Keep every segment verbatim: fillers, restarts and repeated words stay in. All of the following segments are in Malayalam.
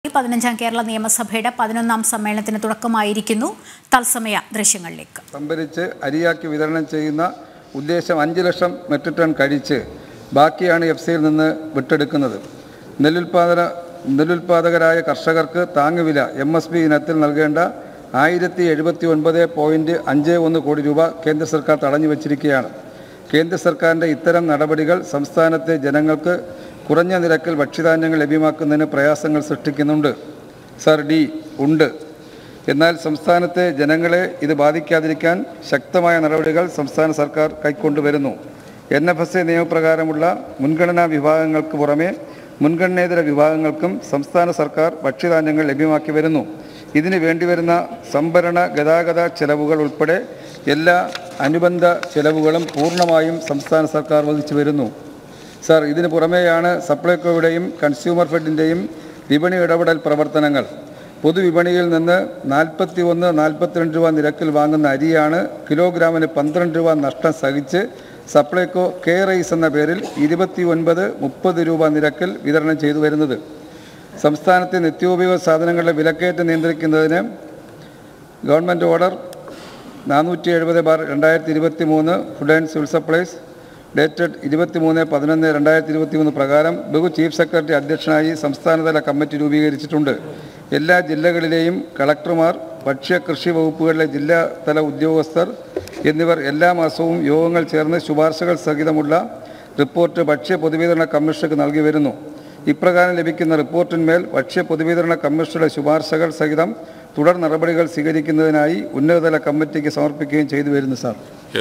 പതിനഞ്ചാം കേരള നിയമസഭയുടെ പതിനൊന്നാം സമ്മേളനത്തിന് തുടക്കമായിരിക്കുന്നു. തത്സമയ ദൃശ്യങ്ങളിലേക്ക്. സംഭരിച്ച് അരിയാക്കി വിതരണം ചെയ്യുന്ന ഉദ്ദേശം അഞ്ച് ലക്ഷം മെട്രിക് ടൺ കഴിച്ച് ബാക്കിയാണ് എഫ് സിയിൽ നിന്ന് വിട്ടെടുക്കുന്നത്. നെല്ലുൽപാദന നെല്ലുൽപാദകരായ കർഷകർക്ക് താങ്ങുവില എം എസ് പി ഇനത്തിൽ നൽകേണ്ട ആയിരത്തി എഴുപത്തി ഒൻപത് പോയിൻറ്റ് അഞ്ച് ഒന്ന് കോടി രൂപ കേന്ദ്ര സർക്കാർ തടഞ്ഞു വച്ചിരിക്കുകയാണ്. കേന്ദ്ര സർക്കാരിൻ്റെ ഇത്തരം നടപടികൾ സംസ്ഥാനത്തെ ജനങ്ങൾക്ക് കുറഞ്ഞ നിരക്കിൽ ഭക്ഷ്യധാന്യങ്ങൾ ലഭ്യമാക്കുന്നതിന് പ്രയാസങ്ങൾ സൃഷ്ടിക്കുന്നുണ്ട്. സർ ഡി ഉണ്ട്. എന്നാൽ സംസ്ഥാനത്തെ ജനങ്ങളെ ഇത് ബാധിക്കാതിരിക്കാൻ ശക്തമായ നടപടികൾ സംസ്ഥാന സർക്കാർ കൈക്കൊണ്ടുവരുന്നു. എൻ എഫ് എസ് എ നിയമപ്രകാരമുള്ള മുൻഗണനാ വിഭാഗങ്ങൾക്ക് പുറമെ മുൻഗണനേതര വിഭാഗങ്ങൾക്കും സംസ്ഥാന സർക്കാർ ഭക്ഷ്യധാന്യങ്ങൾ ലഭ്യമാക്കി വരുന്നു. ഇതിന് വേണ്ടിവരുന്ന സംഭരണ ഗതാഗത ചെലവുകൾ ഉൾപ്പെടെ എല്ലാ അനുബന്ധ ചെലവുകളും പൂർണ്ണമായും സംസ്ഥാന സർക്കാർ വഹിച്ചു വരുന്നു. സർ, ഇതിന് പുറമെയാണ് സപ്ലൈകോയുടെയും കൺസ്യൂമർ ഫെഡിൻ്റെയും വിപണി ഇടപെടൽ പ്രവർത്തനങ്ങൾ. പൊതുവിപണിയിൽ നിന്ന് നാൽപ്പത്തി ഒന്ന് നാൽപ്പത്തിരണ്ട് രൂപ നിരക്കിൽ വാങ്ങുന്ന അരിയാണ് കിലോഗ്രാമിന് പന്ത്രണ്ട് രൂപ നഷ്ടം സഹിച്ച് സപ്ലൈകോ കെ റൈസ് എന്ന പേരിൽ ഇരുപത്തി ഒൻപത് മുപ്പത് രൂപ നിരക്കിൽ വിതരണം ചെയ്തു വരുന്നത്. സംസ്ഥാനത്തെ നിത്യോപയോഗ സാധനങ്ങളുടെ വിലക്കയറ്റം നിയന്ത്രിക്കുന്നതിന് ഗവൺമെൻറ് ഓർഡർ നാനൂറ്റി എഴുപത് ബാർ രണ്ടായിരത്തി ഇരുപത്തി മൂന്ന് food and civil supplies dated ഇരുപത്തി മൂന്ന് പതിനൊന്ന് രണ്ടായിരത്തി ഇരുപത്തി മൂന്ന് പ്രകാരം ബഹു ചീഫ് സെക്രട്ടറി അധ്യക്ഷനായി സംസ്ഥാനതല കമ്മിറ്റി രൂപീകരിച്ചിട്ടുണ്ട്. എല്ലാ ജില്ലകളിലെയും കളക്ടർമാർ, ഭക്ഷ്യ കൃഷി വകുപ്പുകളിലെ ജില്ലാതല ഉദ്യോഗസ്ഥർ എന്നിവർ എല്ലാ മാസവും യോഗങ്ങൾ ചേർന്ന് ശുപാർശകൾ സഹിതമുള്ള റിപ്പോർട്ട് ഭക്ഷ്യ പൊതുവിതരണ കമ്മീഷനുക്ക് നൽകി വരുന്നു. ഇപ്രകാരം ലഭിക്കുന്ന റിപ്പോർട്ടിന്മേൽ ഭക്ഷ്യ പൊതുവിതരണ കമ്മീഷനുടെ ശുപാർശകൾ സഹിതം തുടർ നടപടികൾ സ്വീകരിക്കുന്നതിനായി ഉന്നതതല കമ്മിറ്റിക്ക് സമർപ്പിക്കുകയും ചെയ്തു വരുന്നു. Sir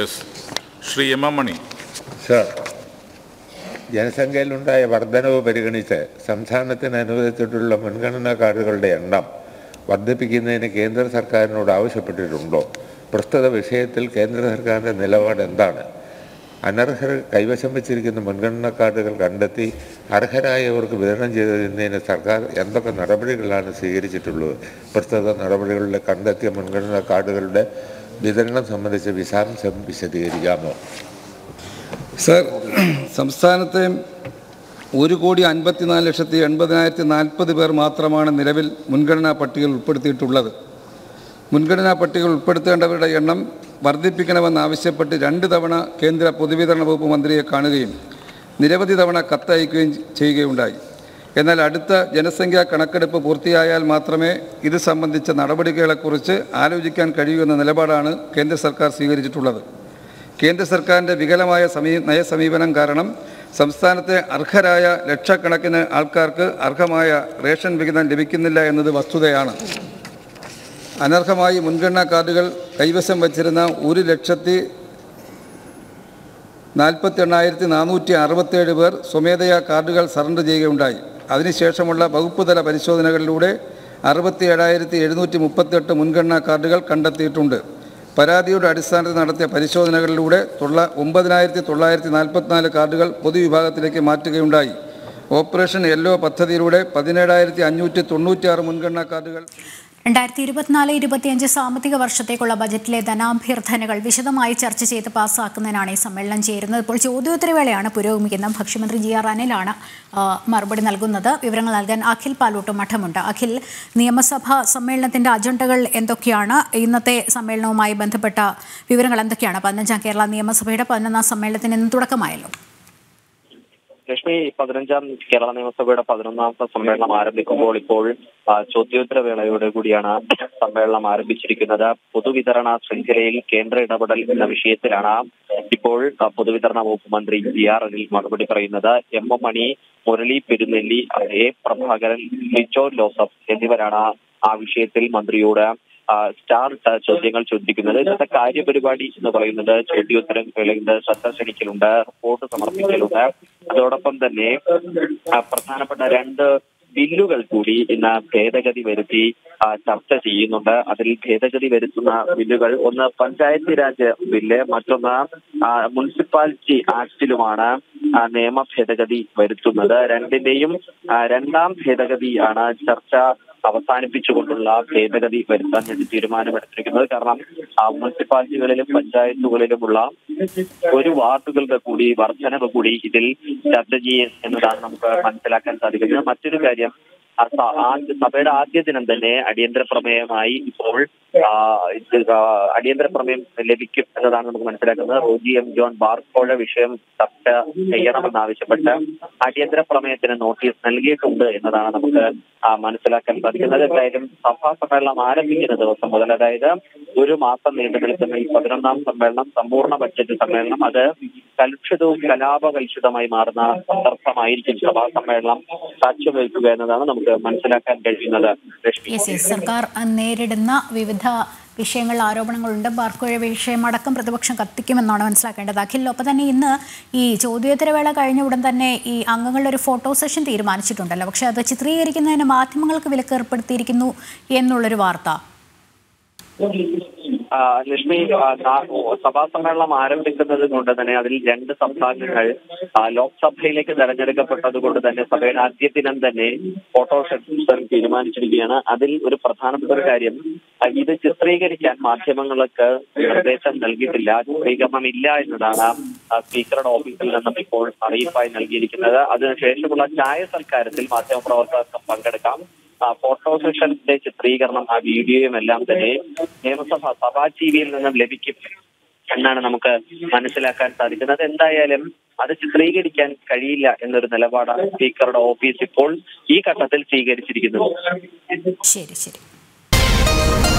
Shri M M Mani. Sir, ജനസംഖ്യയിലുണ്ടായ വർധനവ് പരിഗണിച്ച് സംസ്ഥാനത്തിന് അനുവദിച്ചിട്ടുള്ള മുൻഗണനാ കാർഡുകളുടെ എണ്ണം വർദ്ധിപ്പിക്കുന്നതിന് കേന്ദ്ര സർക്കാരിനോട് ആവശ്യപ്പെട്ടിട്ടുണ്ടോ? പ്രസ്തുത വിഷയത്തിൽ കേന്ദ്ര സർക്കാരിൻ്റെ നിലപാട് എന്താണ്? അനർഹർ കൈവശം വച്ചിരിക്കുന്ന മുൻഗണനാ കാർഡുകൾ കണ്ടെത്തി അർഹരായവർക്ക് വിതരണം ചെയ്തതിന് സർക്കാർ എന്തൊക്കെ നടപടികളാണ് സ്വീകരിച്ചിട്ടുള്ളത്? പ്രസ്തുത നടപടികളിൽ കണ്ടെത്തിയ മുൻഗണനാ കാർഡുകളുടെ വിതരണം സംബന്ധിച്ച് വിശദാംശം വിശദീകരിക്കാമോ? സർ, സംസ്ഥാനത്തെ ഒരു കോടി അൻപത്തിനാല് ലക്ഷത്തി എൺപതിനായിരത്തി നാൽപ്പത് പേർ മാത്രമാണ് നിലവിൽ മുൻഗണനാ പട്ടികയിൽ ഉൾപ്പെടുത്തിയിട്ടുള്ളത്. മുൻഗണനാ പട്ടികയിൽ ഉൾപ്പെടുത്തേണ്ടവരുടെ എണ്ണം വർദ്ധിപ്പിക്കണമെന്നാവശ്യപ്പെട്ട് രണ്ട് തവണ കേന്ദ്ര പൊതുവിതരണ വകുപ്പ് മന്ത്രിയെ കാണുകയും നിരവധി തവണ കത്തയക്കുകയും ചെയ്യുകയുണ്ടായി. എന്നാൽ അടുത്ത ജനസംഖ്യാ കണക്കെടുപ്പ് പൂർത്തിയായാൽ മാത്രമേ ഇത് സംബന്ധിച്ച നടപടികളെക്കുറിച്ച് ആലോചിക്കാൻ കഴിയൂ എന്ന നിലപാടാണ് കേന്ദ്ര സർക്കാർ സ്വീകരിച്ചിട്ടുള്ളത്. കേന്ദ്ര സർക്കാരിൻ്റെ വികലമായ സമീ നയസമീപനം കാരണം സംസ്ഥാനത്തെ അർഹരായ ലക്ഷക്കണക്കിന് ആൾക്കാർക്ക് അർഹമായ റേഷൻ വിഹിതം ലഭിക്കുന്നില്ല എന്നത് വസ്തുതയാണ്. അനർഹമായി മുൻഗണനാ കാർഡുകൾ കൈവശം വച്ചിരുന്ന ഒരു ലക്ഷത്തി നാൽപ്പത്തി എണ്ണായിരത്തി നാനൂറ്റി അറുപത്തേഴ് പേർ സ്വമേധയാ കാർഡുകൾ സറണ്ടർ ചെയ്യുകയുണ്ടായി. അതിനുശേഷമുള്ള വകുപ്പ് തല പരിശോധനകളിലൂടെ അറുപത്തി ഏഴായിരത്തി എഴുന്നൂറ്റി മുപ്പത്തെട്ട് മുൻഗണനാ കാർഡുകൾ കണ്ടെത്തിയിട്ടുണ്ട്. പരാതിയുടെ അടിസ്ഥാനത്തിൽ നടത്തിയ പരിശോധനകളിലൂടെ തൊള്ള ഒമ്പതിനായിരത്തി തൊള്ളായിരത്തി നാൽപ്പത്തിനാല് കാർഡുകൾ പൊതുവിഭാഗത്തിലേക്ക് മാറ്റുകയുണ്ടായി. ഓപ്പറേഷൻ യെല്ലോ പദ്ധതിയിലൂടെ പതിനേഴായിരത്തി അഞ്ഞൂറ്റി തൊണ്ണൂറ്റി ആറ് മുൻഗണനാ കാർഡുകൾ രണ്ടായിരത്തി ഇരുപത്തിനാല് ഇരുപത്തിയഞ്ച് സാമ്പത്തിക വർഷത്തേക്കുള്ള ബജറ്റിലെ ധനാഭ്യർത്ഥനകൾ വിശദമായി ചർച്ച ചെയ്ത് പാസ്സാക്കുന്നതിനാണ് ഈ സമ്മേളനം ചേരുന്നത്. ഇപ്പോൾ ചോദ്യോത്തരവേളയാണ് പുരോഗമിക്കുന്നത്. ഭക്ഷ്യമന്ത്രി ജി ആർ അനിലാണ് മറുപടി നൽകുന്നത്. വിവരങ്ങൾ നൽകാൻ അഖിൽ പാലൂട്ട് മഠമുണ്ട്. അഖിൽ, നിയമസഭാ സമ്മേളനത്തിന്റെ അജണ്ടകൾ എന്തൊക്കെയാണ്? ഇന്നത്തെ സമ്മേളനവുമായി ബന്ധപ്പെട്ട വിവരങ്ങൾ എന്തൊക്കെയാണ്? പതിനഞ്ചാം കേരള നിയമസഭയുടെ പതിനൊന്നാം സമ്മേളനത്തിന് ഇന്ന് തുടക്കമായല്ലോ. ലക്ഷ്മി, പതിനഞ്ചാം കേരള നിയമസഭയുടെ പതിനൊന്നാമത്തെ സമ്മേളനം ആരംഭിക്കുമ്പോൾ ഇപ്പോൾ ചോദ്യോത്തര വേളയോടെ കൂടിയാണ് സമ്മേളനം ആരംഭിച്ചിരിക്കുന്നത്. പൊതുവിതരണ ശൃംഖലയിൽ കേന്ദ്ര ഇടപെടൽ എന്ന വിഷയത്തിലാണ് ഇപ്പോൾ പൊതുവിതരണ വകുപ്പ് മന്ത്രി ജി ആർ അനിൽ മറുപടി പറയുന്നത്. M M Mani, Murali Perunnelli, A Prabhakaran, Lijo Joseph എന്നിവരാണ് ആ വിഷയത്തിൽ മന്ത്രിയോട് സ്റ്റാർ ചോദ്യങ്ങൾ ചോദിക്കുന്നത്. ഇന്നത്തെ കാര്യപരിപാടി എന്ന് പറയുന്നത് ചോദ്യോത്തരം വേളയുണ്ട്, ശ്രദ്ധ ക്ഷണിക്കലുണ്ട്, റിപ്പോർട്ട് സമർപ്പിക്കലുണ്ട്. അതോടൊപ്പം തന്നെ പ്രധാനപ്പെട്ട രണ്ട് ബില്ലുകൾ കൂടി ഇന്ന് ഭേദഗതി വരുത്തി ചർച്ച ചെയ്യുന്നുണ്ട്. അതിൽ ഭേദഗതി വരുത്തുന്ന ബില്ലുകൾ ഒന്ന് പഞ്ചായത്ത് രാജ് ബില്ല്, മറ്റൊന്ന് മുനിസിപ്പാലിറ്റി ആക്ടിലുമാണ് നിയമ ഭേദഗതി വരുത്തുന്നത്. രണ്ടിന്റെയും രണ്ടാം ഭേദഗതിയാണ് ചർച്ച അവസാനിപ്പിച്ചുകൊണ്ടുള്ള ഭേദഗതി വരുത്താൻ വേണ്ടി തീരുമാനമെടുത്തിരിക്കുന്നത്. കാരണം മുനിസിപ്പാലിറ്റികളിലും പഞ്ചായത്തുകളിലുമുള്ള ഒരു വാർഡുകളുടെ കൂടി വർധനവ് കൂടി ഇതിൽ ചർച്ച ചെയ്യും എന്നതാണ് നമുക്ക് മനസ്സിലാക്കാൻ സാധിക്കുന്നത്. മറ്റൊരു കാര്യം, സഭയുടെ ആദ്യ ദിനം തന്നെ അടിയന്തര പ്രമേയമായി ഇപ്പോൾ അടിയന്തര പ്രമേയം ലഭിക്കും എന്നതാണ് നമുക്ക് മനസ്സിലാക്കുന്നത്. റോജി എം ജോൺ ബാർക്കോഴ വിഷയം ചർച്ച ചെയ്യണമെന്നാവശ്യപ്പെട്ട് അടിയന്തര പ്രമേയത്തിന് നോട്ടീസ് നൽകിയിട്ടുണ്ട് എന്നതാണ് നമുക്ക് മനസ്സിലാക്കാൻ സാധിക്കുന്നത്. എന്തായാലും സഭാ സമ്മേളനം ആരംഭിക്കുന്ന ദിവസം മുതൽ, അതായത് ഒരു മാസം നീണ്ടു നിൽക്കുന്ന ഈ പതിനൊന്നാം സമ്മേളനം, സമ്പൂർണ്ണ ബഡ്ജറ്റ് സമ്മേളനം, അത് കലുഷിതവും കലാപകലുഷിതമായി മാറുന്ന സന്ദർഭമായിരിക്കും സഭാ സമ്മേളനം സാക്ഷ്യം വഹിക്കുക എന്നതാണ് നമുക്ക് മനസ്സിലാക്കാൻ കഴിയുന്നത്. സർക്കാർ നേരിടുന്ന വിവിധ വിഷയങ്ങൾ, ആരോപണങ്ങളുണ്ട്. ബാർക്കോഴ വിഷയം അടക്കം പ്രതിപക്ഷം കത്തിക്കുമെന്നാണ് മനസ്സിലാക്കേണ്ടത്. അഖിൽ, ഒപ്പം തന്നെ ഇന്ന് ഈ ചോദ്യോത്തരവേള കഴിഞ്ഞ ഉടൻ തന്നെ ഈ അംഗങ്ങളുടെ ഒരു ഫോട്ടോ സെഷൻ തീരുമാനിച്ചിട്ടുണ്ടല്ലോ, പക്ഷെ അത് ചിത്രീകരിക്കുന്നതിന് മാധ്യമങ്ങൾക്ക് വിലക്ക് ഏർപ്പെടുത്തിയിരിക്കുന്നു എന്നുള്ളൊരു വാർത്ത. ലക്ഷ്മി, സഭാ സമ്മേളനം ആരംഭിക്കുന്നത് കൊണ്ട് തന്നെ അതിൽ രണ്ട് സംസ്ഥാനങ്ങൾ ലോക്സഭയിലേക്ക് തെരഞ്ഞെടുക്കപ്പെട്ടത് കൊണ്ട് തന്നെ സഭയുടെ ആദ്യ ദിനം തന്നെ ഫോട്ടോ സെഷൻ തീരുമാനിച്ചിരിക്കുകയാണ്. അതിൽ ഒരു പ്രധാനപ്പെട്ട ഒരു കാര്യം, ഇത് ചിത്രീകരിക്കാൻ മാധ്യമങ്ങൾക്ക് നിർദ്ദേശം നൽകിയിട്ടില്ല, ചിത്രീകരണം ഇല്ല എന്നതാണ് സ്പീക്കറുടെ ഓഫീസിൽ നിന്നും ഇപ്പോൾ അറിയിപ്പായി നൽകിയിരിക്കുന്നത്. അതിനുശേഷമുള്ള ചായ സൽക്കാരത്തിൽ മാധ്യമപ്രവർത്തകർക്ക് പങ്കെടുക്കാം. ഫോട്ടോ സെഷന്റെ ചിത്രീകരണം, ആ വീഡിയോയും എല്ലാം തന്നെ നിയമസഭ സഭാ ടി വിയിൽ നിന്നും ലഭിക്കും എന്നാണ് നമുക്ക് മനസ്സിലാക്കാൻ സാധിക്കുന്നത്. എന്തായാലും അത് ചിത്രീകരിക്കാൻ കഴിയില്ല എന്നൊരു നിലപാടാണ് സ്പീക്കറുടെ ഓഫീസ് ഇപ്പോൾ ഈ ഘട്ടത്തിൽ സ്വീകരിച്ചിരിക്കുന്നത്. ശരി ശരി